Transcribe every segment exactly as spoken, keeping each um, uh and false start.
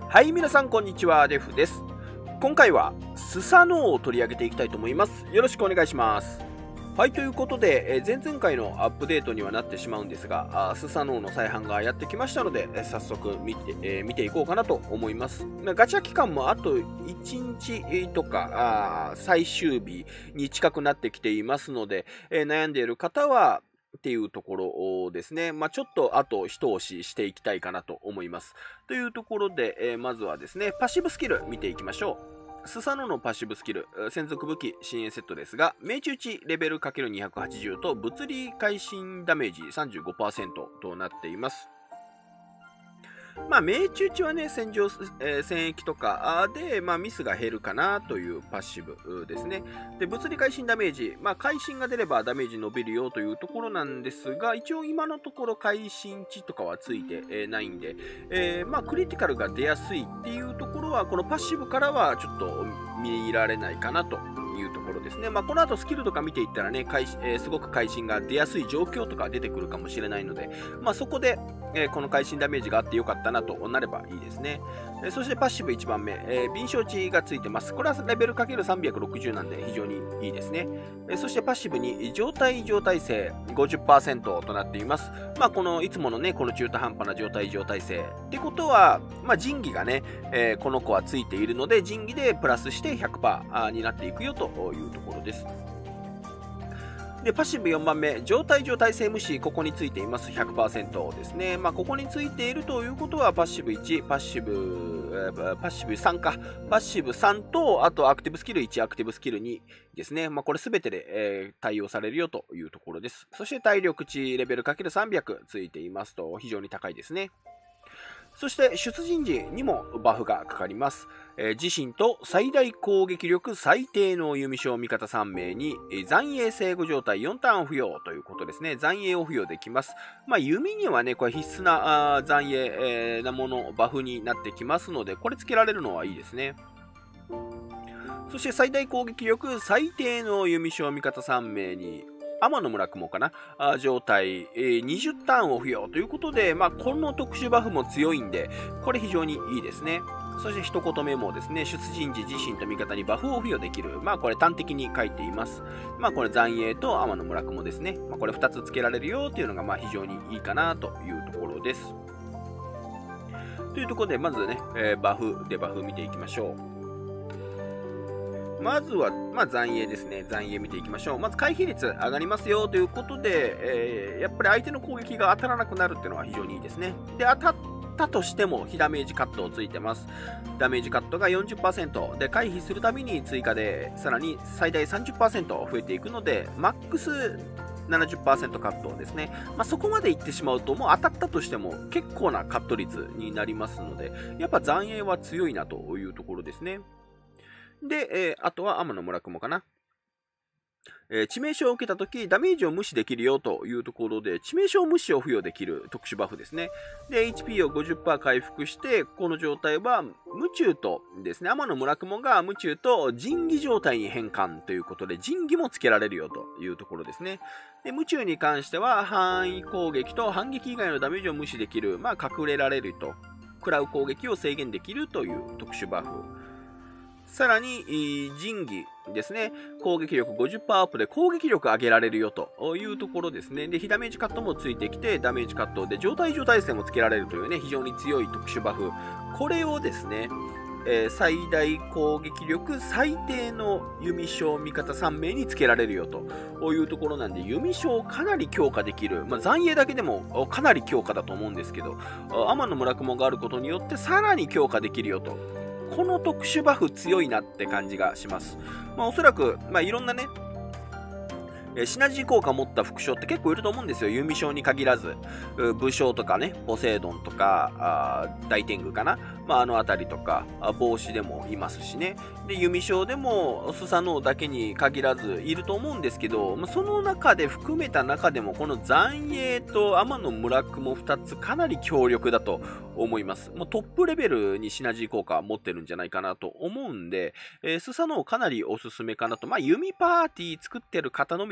はい、皆さんこんにちは、デフです。今回はスサノオを取り上げていきたいと思います。よろしくお願いします。はい、ということで、え前々回のアップデートにはなってしまうんですが、あスサノオの再販がやってきましたので、え早速見て、えー見ていこうかなと思います。ガチャ期間もあといちにちとか、あ最終日に近くなってきていますので、えー悩んでいる方は、っていうところですね。まあ、ちょっとあと一押ししていきたいかなと思います。というところで、えーまずはですね、パッシブスキル見ていきましょう。スサノのパッシブスキル、専属武器新鋭セットですが、命中値レベル ×にひゃくはちじゅう と物理会心ダメージ さんじゅうごパーセント となっています。まあ、命中値はね、戦場、えー戦役とかで、まあ、ミスが減るかなというパッシブですね。で、物理会心ダメージ、まあ、会心が出ればダメージ伸びるよというところなんですが、一応今のところ会心値とかはついて、えーないんで、えーまあ、クリティカルが出やすいっていうところは、このパッシブからはちょっと見られないかなというところですね。まあ、この後スキルとか見ていったらね、会えーすごく会心が出やすい状況とか出てくるかもしれないので、まあ、そこで、えーこの会心ダメージがあってよかったなとなればいいですね。えーそしてパッシブいちばんめ、えー、敏捷値がついてます。これはレベル かけるさんびゃくろくじゅう なんで非常にいいですね。えーそしてパッシブに状態異常耐性 ごじゅっパーセント となっています。まあこのいつものね、この中途半端な状態異常耐性ってことは、まあ仁義がね、えーこの子はついているので、仁義でプラスして ひゃくパーセント になっていくよというところです。で、パッシブよんばんめ、状態上耐性無視、ここについています。ひゃくパーセント ですね。まあ、ここについているということは、パッシブいち、パッシブ、えーパッシブさんか。パッシブさんと、あとアクティブスキルいち、アクティブスキルにですね。まあ、これすべてで、えー対応されるよというところです。そして体力値レベル かけるさんびゃく ついていますと、非常に高いですね。そして出陣時にもバフがかかります。えー自身と最大攻撃力最低の弓将味方さん名に、えー残影生後状態よんターン付与ということですね。残影を付与できます。まあ、弓にはね、これ必須なあー残影、えーなもの、バフになってきますので、これつけられるのはいいですね。そして最大攻撃力最低の弓将味方さん名に、天野村雲かなあ状態、えーにじゅうターンを付与ということで、まあ、この特殊バフも強いんで、これ非常にいいですね。そして一言目もですね、出陣時自身と味方にバフを付与できる。まあこれ端的に書いています。まあこれ残影と天野村雲ですね。まあこれふたつ付けられるよっていうのがまあ非常にいいかなというところです。というところで、まずね、えーバフでバフ見ていきましょう。まずは、まあ、残影ですね。残影見ていきましょう。まず回避率上がりますよということで、えーやっぱり相手の攻撃が当たらなくなるっていうのは非常にいいですね。で、当たったとしても、非ダメージカットついてます。ダメージカットが よんじゅっパーセント。で、回避するたびに追加で、さらに最大 さんじゅっパーセント 増えていくので、マックスななじゅっパーセントカットですね。まあ、そこまでいってしまうと、もう当たったとしても結構なカット率になりますので、やっぱ残影は強いなというところですね。で、えーあとは天野村雲かな。えー致命傷を受けたとき、ダメージを無視できるよというところで、致命傷無視を付与できる特殊バフですね。で、エイチピー を ごじゅっパーセント 回復して、この状態は、無中とですね、天野村雲が無中と仁義状態に変換ということで、仁義もつけられるよというところですね。で、無中に関しては、範囲攻撃と反撃以外のダメージを無視できる、まあ、隠れられると、食らう攻撃を制限できるという特殊バフ。さらに、仁義ですね。攻撃力 ごじゅっパーセント アップで攻撃力上げられるよというところですね。で、非ダメージカットもついてきて、ダメージカットで状態異常耐性もつけられるというね、非常に強い特殊バフ。これをですね、えー最大攻撃力最低の弓将味方さん名につけられるよというところなんで、弓将をかなり強化できる。まあ、残影だけでもかなり強化だと思うんですけど、天野村雲があることによってさらに強化できるよと。この特殊バフ強いなって感じがします。まあ、おそらく、まあ、いろんなね、えーシナジー効果を持った副将って結構いると思うんですよ。弓将に限らず。う武将とかね、ポセイドンとか、あー大天狗かな。まあ、あのあたりとか、あ帽子でもいますしね。で、弓将でも、スサノオだけに限らずいると思うんですけど、まあ、その中で含めた中でも、この残影と天野村雲ふたつかなり強力だと思います。もうトップレベルにシナジー効果持ってるんじゃないかなと思うんで、えースサノオかなりおすすめかなと。まあ、弓パーティー作ってる方のみ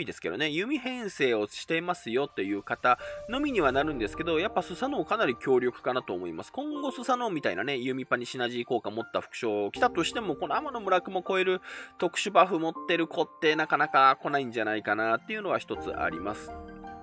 ですけどね、弓編成をしてますよという方のみにはなるんですけど、やっぱスサノオかなり強力かなと思います。今後スサノオみたいなね、弓パにシナジー効果持った副将来たとしても、この天野村雲を超える特殊バフ持ってる子ってなかなか来ないんじゃないかなっていうのは一つあります。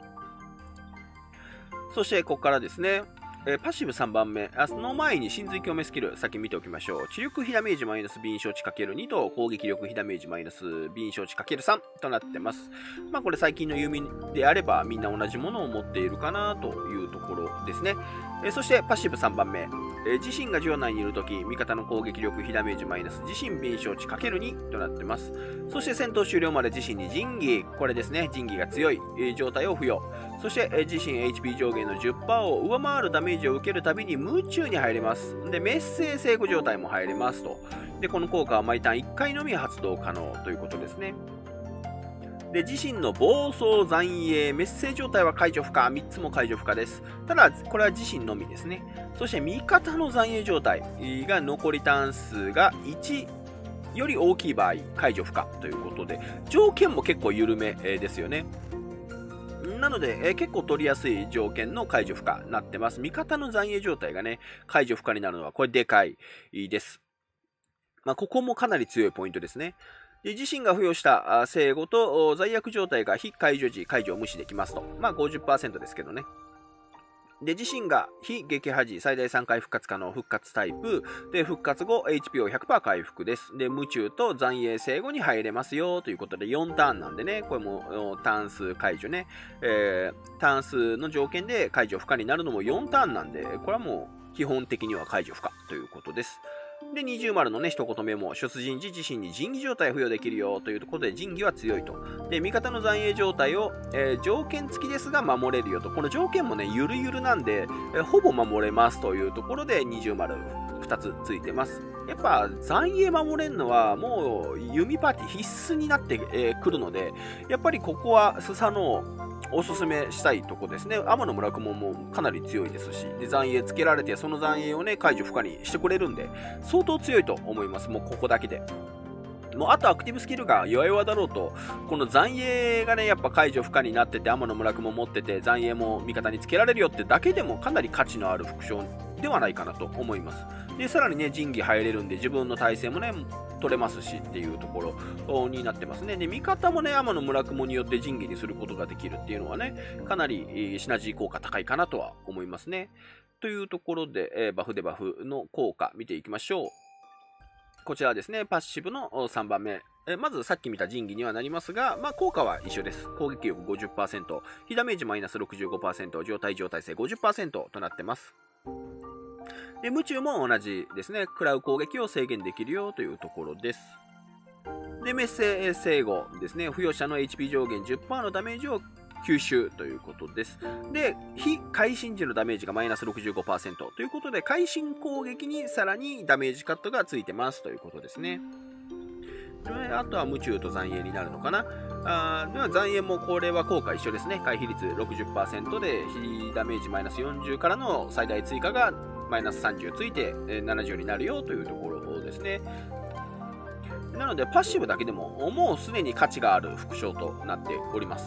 そして、ここからですね、えー、パッシブさんばんめ、あその前に神髄共鳴スキル、先見ておきましょう。知力被ダメージマイナス B 承知 かけるに と攻撃力被ダメージマイナス B 承知 かけるさん となってます。まあこれ最近の弓であればみんな同じものを持っているかなというところですね。えー、そしてパッシブさんばんめ、えー、自身が城内にいるとき、味方の攻撃力被ダメージマイナス自身 B 承知 かけるに となってます。そして戦闘終了まで自身に神器、これですね、神器が強い、えー、状態を付与。そして、えー、自身 エイチピー 上限の じゅっパーセント を上回るダメージを受けるたびに夢中に入れます。で、滅生制御状態も入れますと。で、この効果は毎ターンいっかいのみ発動可能ということですね。で、自身の暴走、残影、滅生状態は解除不可、みっつも解除不可です。ただ、これは自身のみですね。そして、味方の残影状態が残りターン数がいちより大きい場合、解除不可ということで、条件も結構緩めですよね。なので、えー、結構取りやすい条件の解除不可になってます。味方の残影状態がね、解除不可になるのは、これでかいです。まあ、ここもかなり強いポイントですね。で自身が付与した生後と罪悪状態が非解除時、解除を無視できますと。まあ ごじゅっパーセント ですけどね。で、自身が非撃破時、最大さんかい復活可能復活タイプ。で、復活後、エイチピー を ひゃくパーセント 回復です。で、夢中と残影生後に入れますよということで、よんターンなんでね、これもターン数解除ね。えー、ターン数の条件で解除不可になるのもよんターンなんで、これはもう基本的には解除不可ということです。で、二重丸のね、一言目も、出陣時自身に神器状態を付与できるよというところで、神器は強いと。で、味方の残影状態を、えー、条件付きですが守れるよと。この条件もね、ゆるゆるなんで、えー、ほぼ守れますというところで、二重丸ふたつついてます。やっぱ、残影守れるのは、もう、弓パーティー必須になってく、えー、るので、やっぱりここは、スサノオ、おすすめしたいとこですね。天野村雲もかなり強いですし、で残影つけられて、その残影をね、解除不可にしてくれるんで、相当強いと思います。もうここだけで。もうあとアクティブスキルが弱々だろうと、この残影がね、やっぱ解除不可になってて、天野村雲持ってて、残影も味方につけられるよってだけでもかなり価値のある副将ではないかなと思います。で、さらにね、神器入れるんで、自分の体勢もね、取れますしっていうところになってますね。で、味方もね、天野村雲によって神器にすることができるっていうのはね、かなりシナジー効果高いかなとは思いますね。というところで、えー、バフデバフの効果見ていきましょう。こちらですね、パッシブのさんばんめ。えまずさっき見た神器にはなりますが、まあ、効果は一緒です。攻撃力 ごじゅっパーセント、被ダメージマイナス ろくじゅうごパーセント、状態状態性 ごじゅっパーセント となってます。で、夢中も同じですね。食らう攻撃を制限できるよというところです。で、滅生制御ですね。付与者の エイチピー 上限 じゅっパーセント のダメージを吸収ということです。で、非会心時のダメージがマイナス ろくじゅうごパーセント ということで、会心攻撃にさらにダメージカットがついてますということですね。あとは夢中と残影になるのかな。あでは残影もこれは効果一緒ですね。回避率 ろくじゅっパーセント で、非ダメージマイナスよんじゅうからの最大追加がマイナスさんじゅうついてななじゅうになるよというところですね。なのでパッシブだけでももうすでに価値がある副将となっております。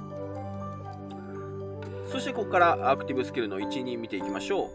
そしてここからアクティブスキルのいちに見ていきましょ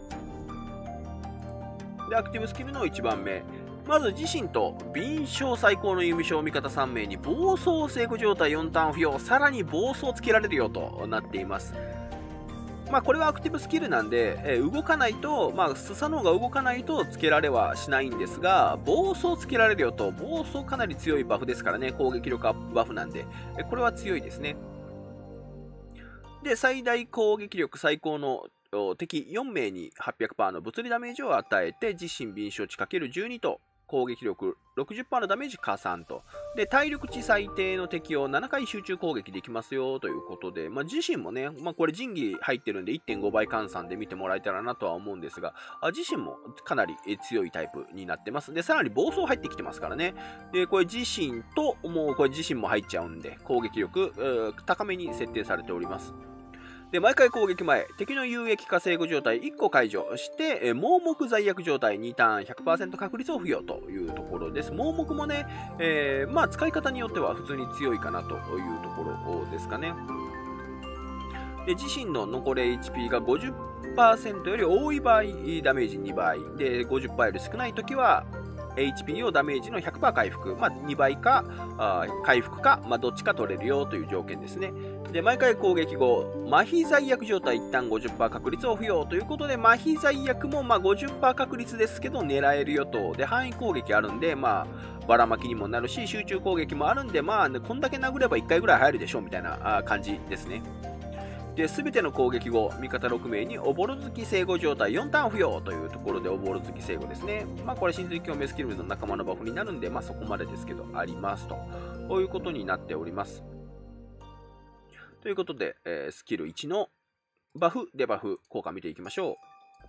う。で、アクティブスキルのいちばんめ。まず自身と敏捷最高の弓将味方さん名に暴走成功状態よんターン付与、さらに暴走つけられるよとなっています。まあこれはアクティブスキルなんで、えー、動かないと、まあスサノオが動かないとつけられはしないんですが、暴走つけられるよと、暴走かなり強いバフですからね、攻撃力アップバフなんで、えー、これは強いですね。で、最大攻撃力最高の敵よん名に はっぴゃくパーセント の物理ダメージを与えて、自身敏捷値 かけるじゅうに と、攻撃力 ろくじゅっパーセント のダメージ加算と。で、体力値最低の敵をななかい集中攻撃できますよということで、まあ、自身もね、まあ、これ神器入ってるんで いってんご 倍換算で見てもらえたらなとは思うんですが、あ自身もかなり強いタイプになってます。で、さらに暴走入ってきてますからね。で、これ自身と、もうこれ自身も入っちゃうんで、攻撃力高めに設定されております。 で、毎回攻撃前、敵の有益化成後状態いっこ解除して、え盲目罪悪状態にターン ひゃくパーセント 確率を付与というところです。盲目もね、えー、まあ使い方によっては普通に強いかなというところですかね。で、自身の残り エイチピー が ごじゅっパーセント より多い場合、ダメージにばい。で、ごじゅっパーセント より少ないときは、エイチピー をダメージの ひゃくパーセント 回復。まあ、にばいか、あ回復か、まあ、どっちか取れるよという条件ですね。で、毎回攻撃後、麻痺罪悪状態一旦 ごじゅっパーセント 確率を付与ということで、麻痺罪悪もまあ ごじゅっパーセント 確率ですけど、狙えるよと。で、範囲攻撃あるんで、まあ、ばらまきにもなるし、集中攻撃もあるんで、まあ、こんだけ殴ればいっかいぐらい入るでしょうみたいな感じですね。で、すべての攻撃後、味方ろくめいにおぼろ月生後状態よんターン付与というところで、おぼろ月生後ですね。まあ、これ、神髄共鳴スキルの仲間のバフになるんで、まあ、そこまでですけど、ありますと。こういうことになっております。ということで、えー、スキルいちのバフ、デバフ、効果見ていきましょう。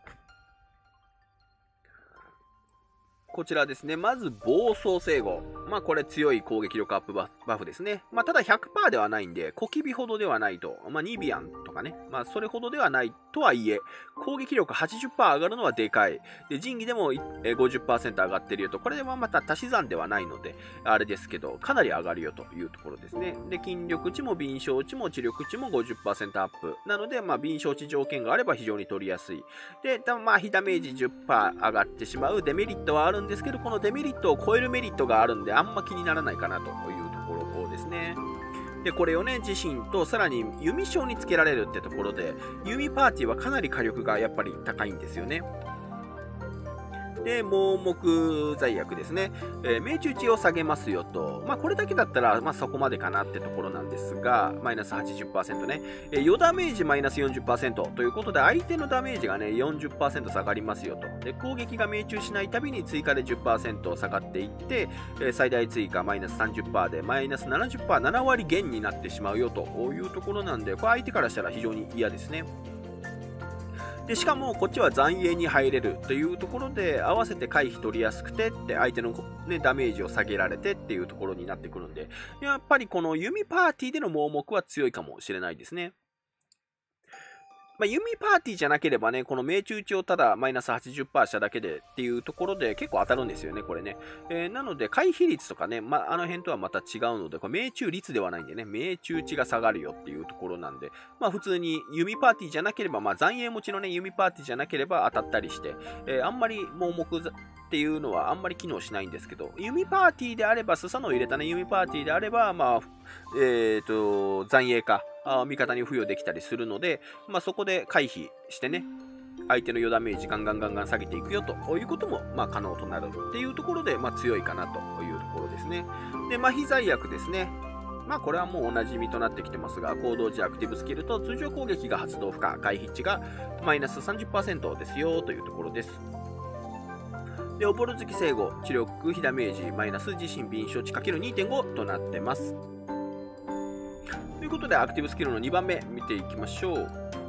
こちらですね。まず、暴走制御。まあ、これ強い攻撃力アップバフですね。まあ、ただ ひゃくパーセント ではないんで、小キビほどではないと。まあ、ニビアンとかね。まあ、それほどではないとはいえ、攻撃力 はちじゅっパーセント 上がるのはでかい。で、神器でも ごじゅっパーセント 上がってるよと。これではまた足し算ではないので、あれですけど、かなり上がるよというところですね。で、筋力値も敏捷値も知力値も ごじゅっパーセント アップ。なので、まあ、敏捷値条件があれば非常に取りやすい。で、まあ、非ダメージ じゅっパーセント 上がってしまうデメリットはあるんですけど、このデメリットを超えるメリットがあるんで、あんま気にならないかなというところですね。で、これをね、自身とさらに弓章につけられるってところで、弓パーティーはかなり火力がやっぱり高いんですよね。で、盲目罪悪ですね。えー、命中値を下げますよと。まあ、これだけだったら、まあ、そこまでかなってところなんですが、マイナス はちじゅっパーセント ね。えー、余ダメージマイナス よんじゅっパーセント ということで、相手のダメージがね、よんじゅっパーセント 下がりますよと。で、攻撃が命中しないたびに追加で じゅっパーセント 下がっていって、えー、最大追加マイナス さんじゅっパーセント で、マイナス ななじゅっパーセント、ななわり減になってしまうよというところなんで、これ相手からしたら非常に嫌ですね。でしかもこっちは残影に入れるというところで合わせて回避取りやすくてって相手の、ね、ダメージを下げられてっていうところになってくるんで、やっぱりこの弓パーティーでの盲目は強いかもしれないですね。まあ、弓パーティーじゃなければね、この命中値をただマイナス はちじゅっパーセント しただけでっていうところで結構当たるんですよね、これね。えー、なので、回避率とかね、まあ、あの辺とはまた違うので、これ命中率ではないんでね、命中値が下がるよっていうところなんで、まあ普通に弓パーティーじゃなければ、まあ残影持ちのね、弓パーティーじゃなければ当たったりして、えー、あんまり盲目っていうのはあんまり機能しないんですけど、弓パーティーであれば、スサノを入れたね、弓パーティーであれば、まあ、えっと、残影か、あ味方に付与できたりするので、まあ、そこで回避してね、相手の余ダメージガンガンガンガン下げていくよということも、まあ、可能となるっていうところで、まあ、強いかなというところですね。で、麻痺罪悪ですね。まあ、これはもうおなじみとなってきてますが、行動時アクティブスキルと通常攻撃が発動不可、回避値がマイナス さんじゅっパーセント ですよというところです。で、おぼろ月生後、知力、非ダメージ、マイナス自身敏捷値 かけるにてんご となってます。ということで、アクティブスキルのにばんめ見ていきましょう。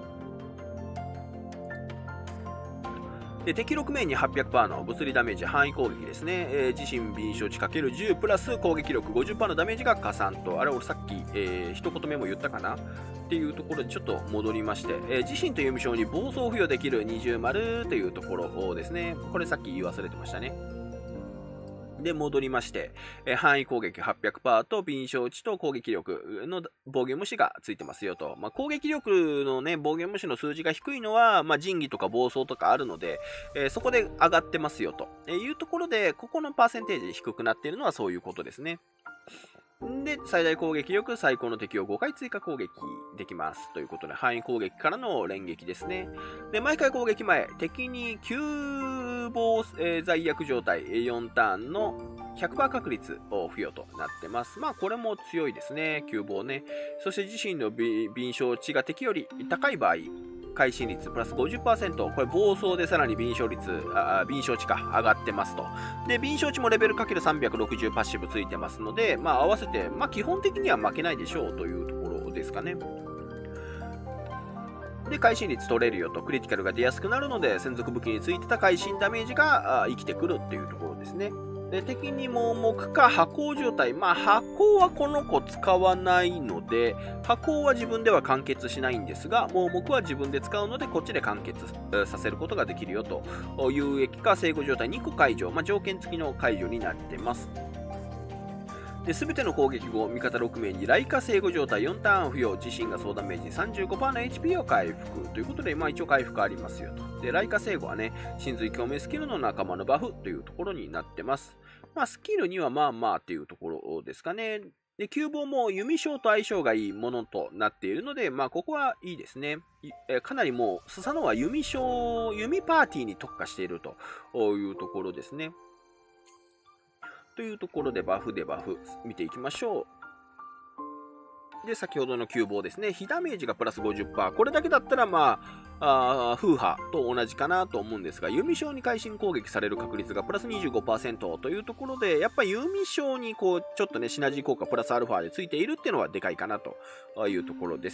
で、敵ろくめいに はっぴゃくパーセント の物理ダメージ範囲攻撃ですね。えー、自身敏捷値 かけるじゅう プラス攻撃力 ごじゅっパーセント のダメージが加算と、あれ俺さっき、えー、一言目も言ったかなっていうところでちょっと戻りまして、えー、自身と弓章に暴走付与できる二重丸というところですね。これさっき言い忘れてましたね。で、戻りまして、えー、範囲攻撃 はっぴゃくパーセント と敏捷値と攻撃力の防御無視がついてますよと。まあ、攻撃力のね、防御無視の数字が低いのは、まあ、神器とか暴走とかあるので、えー、そこで上がってますよというところで、ここのパーセンテージ低くなっているのはそういうことですね。で、最大攻撃力、最高の敵をごかい追加攻撃できます。ということで、範囲攻撃からの連撃ですね。で、毎回攻撃前、敵に急防、えー、罪悪状態よんターンの ひゃくパーセント 確率を付与となってます。まあ、これも強いですね。急防ね。そして自身の敏捷値が敵より高い場合、会心率プラス ごじゅっパーセント、これ暴走でさらに敏捷率、あ敏捷値か上がってますと。で、敏捷値もレベル かけるさんびゃくろくじゅう パッシブついてますので、まあ合わせて、まあ基本的には負けないでしょうというところですかね。で、会心率取れるよと、クリティカルが出やすくなるので、専属武器についてた会心ダメージが生きてくるっていうところですね。 で、敵に盲目か破口状態。まあ、破口はこの子使わないので、破口は自分では完結しないんですが、盲目は自分で使うので、こっちで完結させることができるよと。有益か生後状態にこ解除。まあ、条件付きの解除になってます。で、全ての攻撃後、味方ろく名に雷火生後状態よんターン付与、自身が相談名人 さんじゅうごパーセント の エイチピー を回復ということで、まあ一応回復ありますよと。で、雷火生後はね、神髄共鳴スキルの仲間のバフというところになってます。まあスキルにはまあまあっていうところですかね。で、弓棒も弓章と相性がいいものとなっているので、まあここはいいですね。えかなりもう、スサノオは弓章、弓パーティーに特化しているというところですね。というところでバフでバフ見ていきましょう。で、先ほどの弓棒ですね。火ダメージがプラス ごじゅっパーセント。これだけだったら、まあ、あ風波と同じかなと思うんですが、弓章に会心攻撃される確率がプラス にじゅうごパーセント というところで、やっぱり弓章にこう、ちょっとね、シナジー効果プラスアルファでついているっていうのはでかいかなというところです。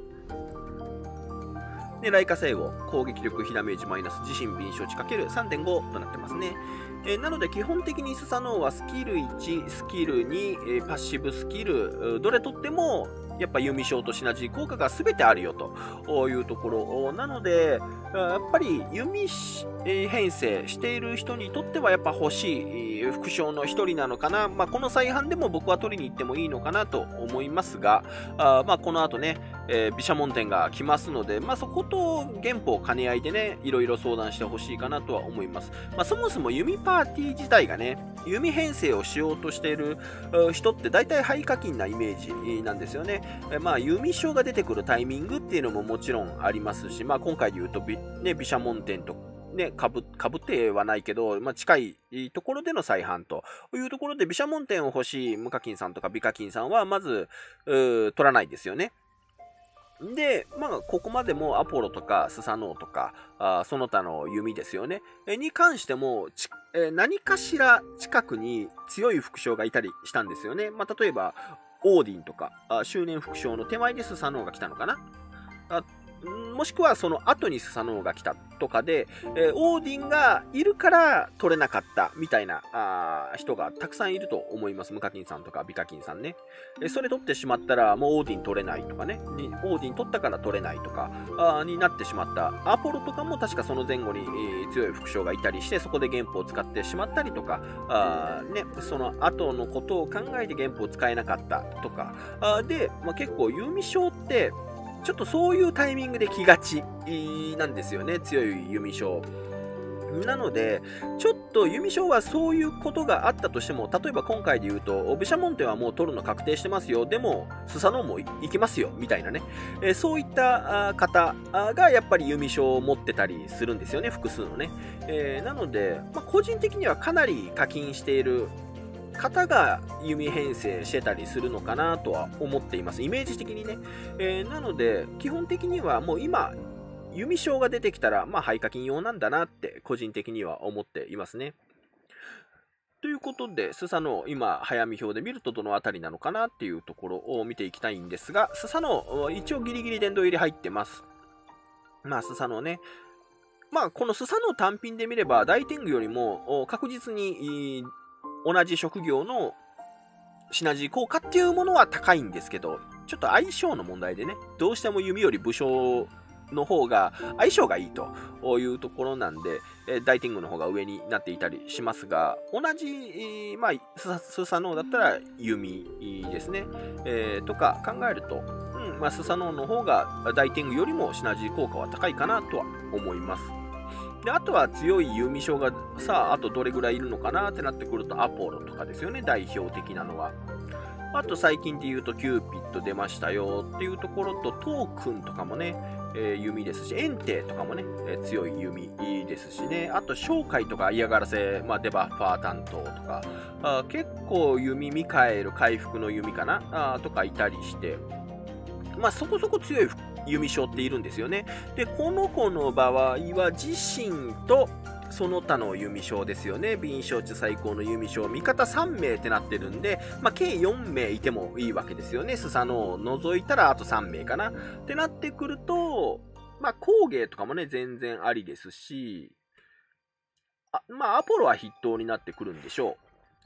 で、雷火生後、攻撃力、火ダメージマイナス、自身敏捷値 ×さんてんご となってますね。えー、なので基本的にスサノオはスキルいち、スキルに、えー、パッシブスキル、どれとってもやっぱ弓章とシナジー効果が全てあるよというところなので、やっぱり弓編成している人にとってはやっぱ欲しい副将の一人なのかな。まあ、この再販でも僕は取りに行ってもいいのかなと思いますが、あまあこの後ね、えー、毘沙門天が来ますので、まあ、そこと原本兼ね合いでね、いろいろ相談してほしいかなとは思います。まあ、そもそも弓パーティー自体がね、弓編成をしようとしている人って大体廃課金なイメージなんですよね。えまあ、弓章が出てくるタイミングっていうのももちろんありますし、まあ、今回で言うと、ね、毘沙門天とね、かぶ、かぶってはないけど、まあ、近いところでの再販というところで、毘沙門天を欲しい無課金さんとか美課金さんは、まず、取らないですよね。で、まあ、ここまでもアポロとかスサノオとか、あその他の弓ですよね。えに関してもち、え何かしら近くに強い副将がいたりしたんですよね。まあ、例えば、オーディンとか、あ周年副将の手前でスサノオが来たのかな。あもしくはその後にスサノオが来たとかで、えー、オーディンがいるから取れなかったみたいなあ人がたくさんいると思います。無課金さんとか美課金さんね。えー、それ取ってしまったらもうオーディン取れないとかね。オーディン取ったから取れないとかあになってしまった。アポロとかも確かその前後に、えー、強い副将がいたりして、そこで原譜を使ってしまったりとか、あね、その後のことを考えて原譜を使えなかったとか。あで、まあ、結構弓章って、ちょっとそういうタイミングで来がちなんですよね、強い弓章。なので、ちょっと弓章はそういうことがあったとしても、例えば今回で言うと、毘沙門天はもう取るの確定してますよ、でも、スサノオも行きますよ、みたいなね。えー、そういった方がやっぱり弓章を持ってたりするんですよね、複数のね。えー、なので、まあ、個人的にはかなり課金している方が弓編成してたりするのかなとは思っています。イメージ的にね。えー、なので、基本的にはもう今、弓章が出てきたら、まあ、廃課金用なんだなって、個人的には思っていますね。ということで、スサノオ、今、早見表で見るとどのあたりなのかなっていうところを見ていきたいんですが、スサノオ、一応ギリギリ殿堂入り入ってます。まあ、スサノオね。まあ、このスサノオ単品で見れば、大天狗よりも確実に、同じ職業のシナジー効果っていうものは高いんですけど、ちょっと相性の問題でね、どうしても弓より武将の方が相性がいいというところなんで、大天狗の方が上になっていたりしますが、同じ、まあ、スサノオだったら弓ですね、えー、とか考えると、うんまあ、スサノオの方が大天狗よりもシナジー効果は高いかなとは思います。であとは強い弓将がさあ、あとどれぐらいいるのかなってなってくると、アポロとかですよね、代表的なのは。あと最近で言うと、キューピッド出ましたよっていうところと、トークンとかもね、えー、弓ですし、エンテとかもね、えー、強い弓ですしね、あと、商会とか嫌がらせ、まあ、デバッファー担当とか、あ結構弓ミカエル、回復の弓かなあとかいたりして、まあ、そこそこ強い弓将っているんですよね。で、この子の場合は自身とその他の弓将ですよね。敏捷値最高の弓将、味方さん名ってなってるんで、まあ、計よん名いてもいいわけですよね。スサノオを除いたらあとさん名かな。ってなってくると、まあ、工芸とかもね、全然ありですし、あまあ、アポロは筆頭になってくるんでしょう。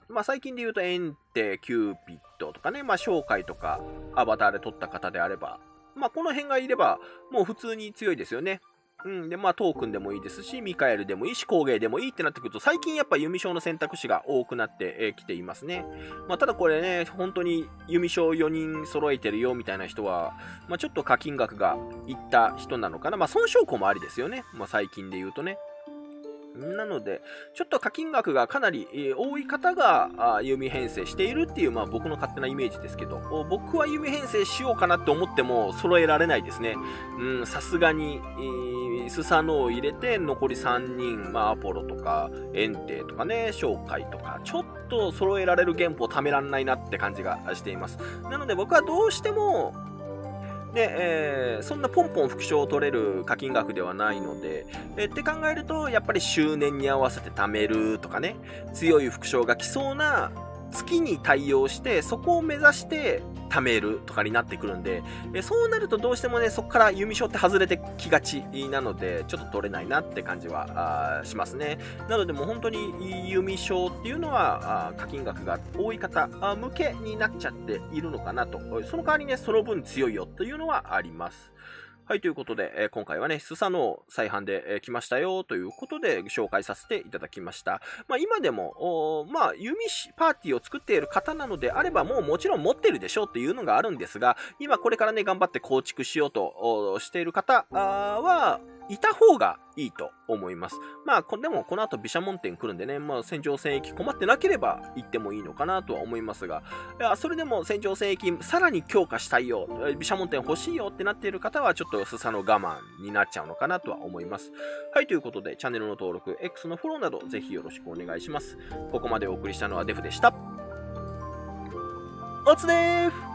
まあ最近で言うとエンテ、キューピッドとかね、まあ商会とかアバターで取った方であれば、まあこの辺がいればもう普通に強いですよね。うん。で、まあ、トークンでもいいですし、ミカエルでもいいし、工芸でもいいってなってくると、最近やっぱ弓将の選択肢が多くなってきていますね。まあ、ただこれね、本当に弓将よにん揃えてるよみたいな人は、まあ、ちょっと課金額がいった人なのかな。まあ、損傷庫もありですよね。まあ、最近で言うとね。なので、ちょっと課金額がかなり、えー、多い方があ弓編成しているっていう、まあ、僕の勝手なイメージですけど、僕は弓編成しようかなって思っても揃えられないですね。うん、さすがに、えー、スサノオを入れて残りさんにん、まあ、アポロとか、エンテとかね、商会とか、ちょっと揃えられる原本を貯めらんないなって感じがしています。なので僕はどうしても、で、えー、そんなポンポン副賞を取れる課金額ではないので、えー、って考えると、やっぱり周年に合わせて貯めるとかね、強い副賞が来そうな月に対応して、そこを目指して貯めるとかになってくるんで、えー、そうなるとどうしてもね、そこから弓賞って外れてきがちなので、ちょっと取れないなって感じはしますね。なのでもう本当に弓賞っていうのは、課金額が多い方向けになっちゃっているのかなと。その代わりね、その分強いよというのはあります。はい、ということで、えー、今回はね、スサノオ再販で、えー、来ましたよということで紹介させていただきました。まあ今でも、まあ弓パーティーを作っている方なのであればもうもちろん持ってるでしょうっていうのがあるんですが、今これからね、頑張って構築しようとしている方はいた方がいいと思います。まあ、でもこの後毘沙門天来るんでね、まあ戦場戦役困ってなければ行ってもいいのかなとは思いますが、いやそれでも戦場戦役さらに強化したいよ、毘沙門天欲しいよってなっている方はちょっとスサノオ我慢になっちゃうのかなとは思います。はい、ということでチャンネルの登録、X のフォローなどぜひよろしくお願いします。ここまでお送りしたのはデフでした。おつでーす。